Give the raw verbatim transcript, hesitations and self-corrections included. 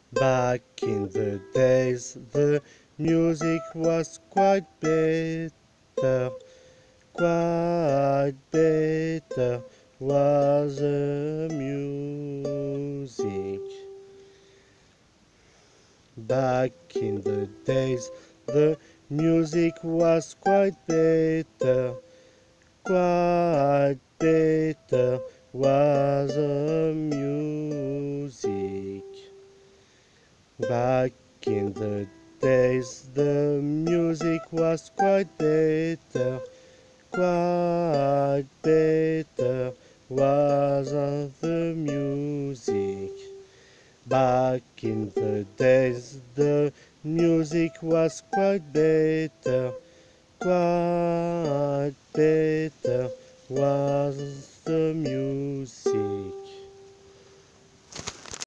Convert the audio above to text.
Back in the days, the music was quite better, quite better was the music. Back in the days, the music was quite better, quite better was the music. Back in the days, the music was quite better, quite better was the music. Back in the days, the music was quite better, quite better was the music.